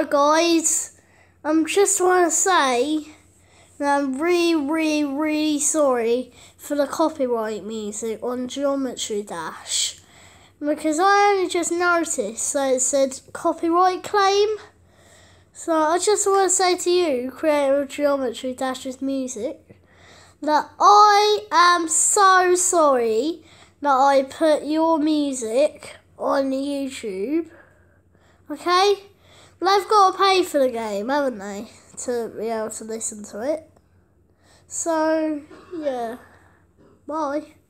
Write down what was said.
So guys, I just want to say that I'm really sorry for the copyright music on Geometry Dash, because I only just noticed that it said copyright claim. So I just want to say to you, creator of Geometry Dash's music, that I am so sorry that I put your music on YouTube. Okay? They've got to pay for the game, haven't they? To be able to listen to it. So, yeah. Bye.